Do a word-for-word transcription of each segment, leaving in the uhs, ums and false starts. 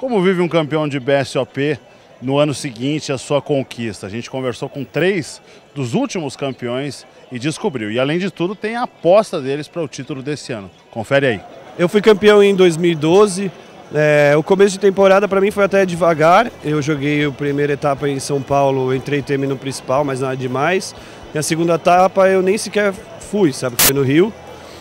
Como vive um campeão de B S O P no ano seguinte à sua conquista? A gente conversou com três dos últimos campeões e descobriu. E além de tudo, tem a aposta deles para o título desse ano. Confere aí. Eu fui campeão em dois mil e doze. É, o começo de temporada para mim foi até devagar. Eu joguei a primeira etapa em São Paulo, entrei e terminei no principal, mas nada demais. E a segunda etapa eu nem sequer fui, sabe? Foi no Rio.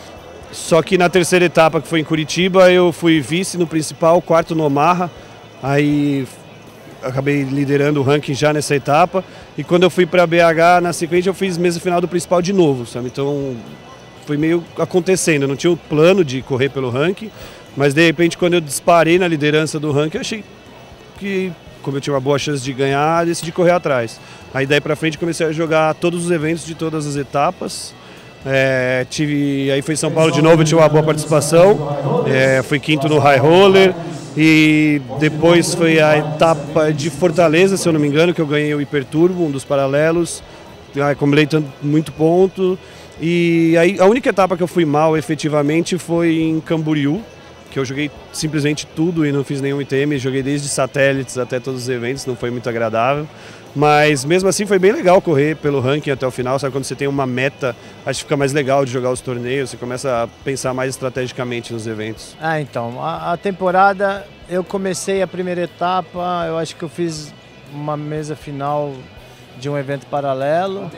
Só que na terceira etapa, que foi em Curitiba, eu fui vice no principal, quarto no Omaha. Aí acabei liderando o ranking já nessa etapa. E quando eu fui para B H, na sequência, eu fiz mesa final do principal de novo, sabe? Então foi meio acontecendo. Eu não tinha o plano de correr pelo ranking, mas de repente, quando eu disparei na liderança do ranking, eu achei que, como eu tinha uma boa chance de ganhar, decidi correr atrás. Aí daí para frente comecei a jogar todos os eventos de todas as etapas. É, tive, aí foi em São Paulo de novo, eu tive uma boa participação, é, fui quinto no High Roller e depois foi a etapa de Fortaleza, se eu não me engano, que eu ganhei o Hiperturbo, um dos paralelos, acumulei muito ponto. E aí a única etapa que eu fui mal efetivamente foi em Camboriú, que eu joguei simplesmente tudo e não fiz nenhum I T M, joguei desde satélites até todos os eventos, não foi muito agradável. Mas mesmo assim foi bem legal correr pelo ranking até o final, sabe? Quando você tem uma meta, acho que fica mais legal de jogar os torneios, você começa a pensar mais estrategicamente nos eventos. Ah, então, a, a temporada, eu comecei a primeira etapa, eu acho que eu fiz uma mesa final de um evento paralelo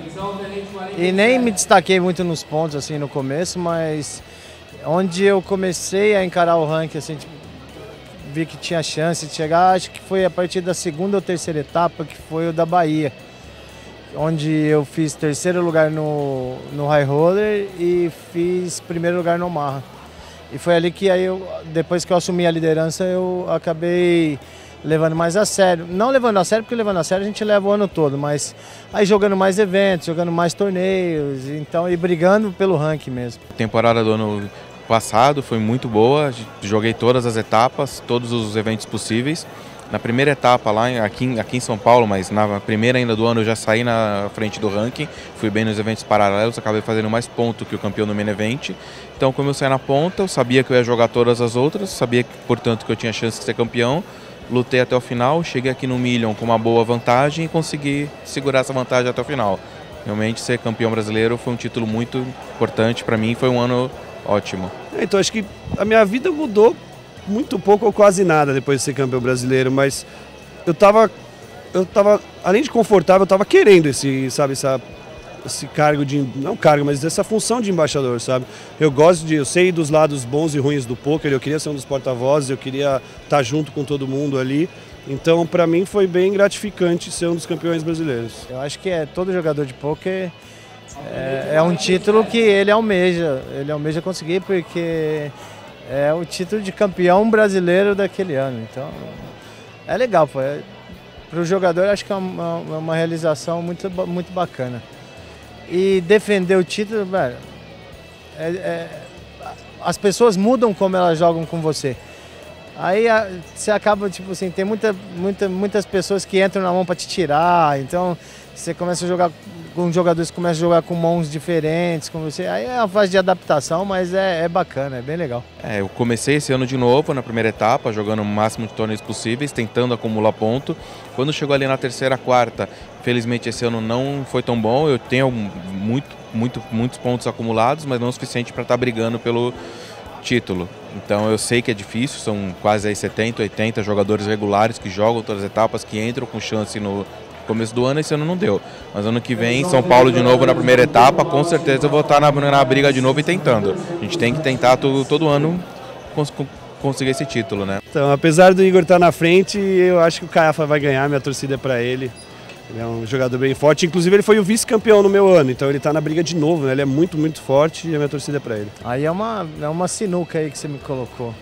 e nem me destaquei muito nos pontos assim no começo, mas onde eu comecei a encarar o ranking, assim, tipo, vi que tinha chance de chegar, acho que foi a partir da segunda ou terceira etapa, que foi o da Bahia, onde eu fiz terceiro lugar no, no High Roller e fiz primeiro lugar no Omaha. E foi ali que aí eu, depois que eu assumi a liderança, eu acabei levando mais a sério. Não levando a sério, porque levando a sério a gente leva o ano todo, mas aí jogando mais eventos, jogando mais torneios, então, e brigando pelo ranking mesmo. A temporada do ano passado foi muito boa, joguei todas as etapas, todos os eventos possíveis. Na primeira etapa lá aqui, aqui em São Paulo, mas na primeira ainda do ano eu já saí na frente do ranking, fui bem nos eventos paralelos, acabei fazendo mais ponto que o campeão no main event. Então, como eu saí na ponta, eu sabia que eu ia jogar todas as outras, sabia, portanto, que eu tinha chance de ser campeão. Lutei até o final, cheguei aqui no Million com uma boa vantagem e consegui segurar essa vantagem até o final. Realmente, ser campeão brasileiro foi um título muito importante para mim, foi um ano ótimo. Então acho que a minha vida mudou muito pouco ou quase nada depois de ser campeão brasileiro, mas eu tava, eu tava além de confortável, eu tava querendo esse, sabe, essa, esse cargo de, não cargo, mas essa função de embaixador, sabe? Eu gosto de, eu sei dos lados bons e ruins do poker, eu queria ser um dos porta-vozes, eu queria estar junto com todo mundo ali. Então, para mim foi bem gratificante ser um dos campeões brasileiros. Eu acho que é todo jogador de poker É, é um título que ele almeja, ele almeja conseguir, porque é o título de campeão brasileiro daquele ano. Então, é legal, pô. É, para o jogador, acho que é uma, uma realização muito, muito bacana. E defender o título, velho, é, é, as pessoas mudam como elas jogam com você. Aí a, você acaba, tipo assim, tem muita, muita, muitas pessoas que entram na mão para te tirar, então você começa a jogar com jogadores que começam a jogar com mãos diferentes, com você. Aí é uma fase de adaptação, mas é, é bacana, é bem legal. É, eu comecei esse ano de novo na primeira etapa, jogando o máximo de torneios possíveis, tentando acumular ponto. Quando chegou ali na terceira, quarta, felizmente esse ano não foi tão bom. Eu tenho muito, muito, muitos pontos acumulados, mas não o suficiente para estar brigando pelo título. Então eu sei que é difícil, são quase aí setenta, oitenta jogadores regulares que jogam todas as etapas, que entram com chance no começo do ano. Esse ano não deu, mas ano que vem São Paulo de novo na primeira etapa, com certeza eu vou estar na, na briga de novo e tentando. A gente tem que tentar todo, todo ano cons conseguir esse título, né? Então, apesar do Igor estar na frente, eu acho que o Caiafa vai ganhar, minha torcida é para ele. Ele é um jogador bem forte, inclusive ele foi o vice-campeão no meu ano, então ele está na briga de novo, né? Ele é muito, muito forte e a minha torcida é para ele. Aí é uma, é uma sinuca aí que você me colocou.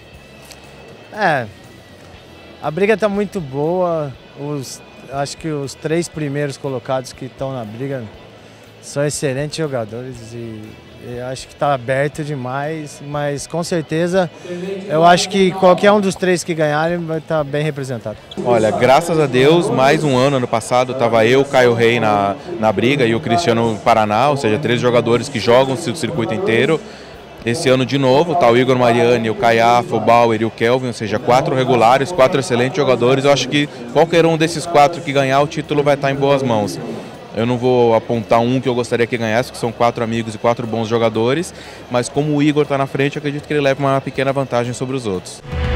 É, a briga está muito boa, os, acho que os três primeiros colocados que estão na briga são excelentes jogadores e eu acho que está aberto demais, mas com certeza eu acho que qualquer um dos três que ganharem vai estar bem representado. Olha, graças a Deus, mais um ano, ano passado, estava eu, Caio Rei na, na briga e o Cristiano Paraná, ou seja, três jogadores que jogam o circuito inteiro. Esse ano de novo, tá o Igor Mariani, o Caiafa, o Bauer e o Kelvin, ou seja, quatro regulares, quatro excelentes jogadores. Eu acho que qualquer um desses quatro que ganhar, o título vai estar em boas mãos. Eu não vou apontar um que eu gostaria que ganhasse, que são quatro amigos e quatro bons jogadores, mas como o Igor está na frente, eu acredito que ele leva uma pequena vantagem sobre os outros.